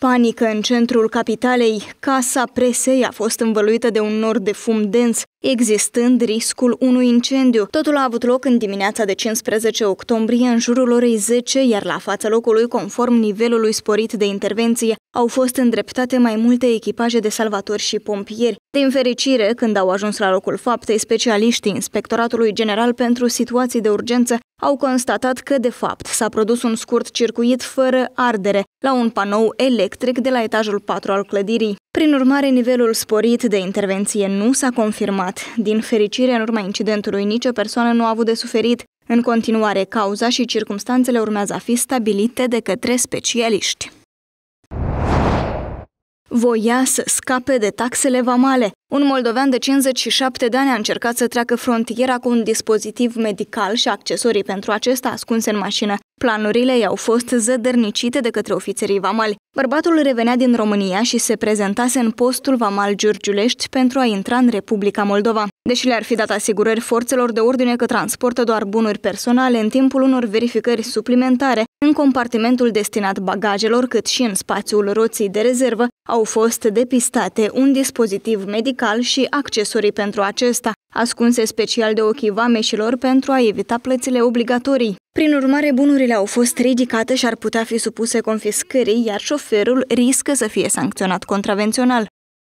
Panică în centrul capitalei. Casa Presei a fost învăluită de un nor de fum dens, existând riscul unui incendiu. Totul a avut loc în dimineața de 15 octombrie, în jurul orei 10, iar la fața locului, conform nivelului sporit de intervenție, au fost îndreptate mai multe echipaje de salvatori și pompieri. Din fericire, când au ajuns la locul faptei, specialiștii Inspectoratului General pentru Situații de Urgență au constatat că, de fapt, s-a produs un scurt circuit fără ardere la un panou electric de la etajul 4 al clădirii. Prin urmare, nivelul sporit de intervenție nu s-a confirmat. Din fericire, în urma incidentului, nicio persoană nu a avut de suferit. În continuare, cauza și circumstanțele urmează a fi stabilite de către specialiști. Voia să scape de taxele vamale. Un moldovean de 57 de ani a încercat să treacă frontiera cu un dispozitiv medical și accesorii pentru acesta ascunse în mașină. Planurile i-au fost zădărnicite de către ofițerii vamali. Bărbatul revenea din România și se prezentase în postul vamal Giurgiulești pentru a intra în Republica Moldova. Deși le-ar fi dat asigurări forțelor de ordine că transportă doar bunuri personale, în timpul unor verificări suplimentare, în compartimentul destinat bagajelor, cât și în spațiul roții de rezervă, au fost depistate un dispozitiv medical și accesorii pentru acesta, ascunse special de ochii vameșilor pentru a evita plățile obligatorii. Prin urmare, bunurile au fost ridicate și ar putea fi supuse confiscării, iar șoferul riscă să fie sancționat contravențional.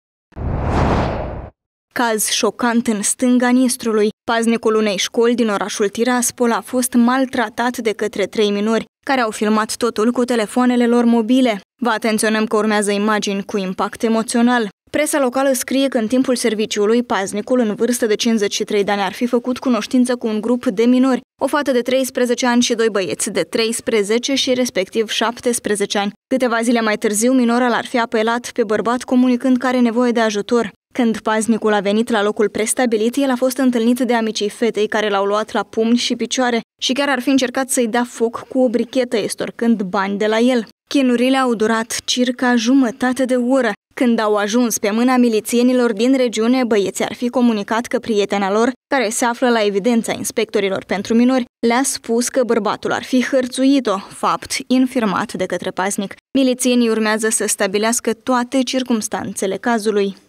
Caz șocant în stânga Nistrului. Paznicul unei școli din orașul Tiraspol a fost maltratat de către 3 minori, care au filmat totul cu telefoanele lor mobile. Vă atenționăm că urmează imagini cu impact emoțional. Presa locală scrie că în timpul serviciului, paznicul, în vârstă de 53 de ani, ar fi făcut cunoștință cu un grup de minori, o fată de 13 ani și 2 băieți de 13 și respectiv 17 ani. Câteva zile mai târziu, minora l-ar fi apelat pe bărbat comunicând că are nevoie de ajutor. Când paznicul a venit la locul prestabilit, el a fost întâlnit de amicii fetei care l-au luat la pumni și picioare și chiar ar fi încercat să-i dea foc cu o brichetă, extorcând bani de la el. Chinurile au durat circa jumătate de oră. Când au ajuns pe mâna milițienilor din regiune, băieții ar fi comunicat că prietena lor, care se află la evidența inspectorilor pentru minori, le-a spus că bărbatul ar fi hărțuit-o, fapt infirmat de către paznic. Milițienii urmează să stabilească toate circumstanțele cazului.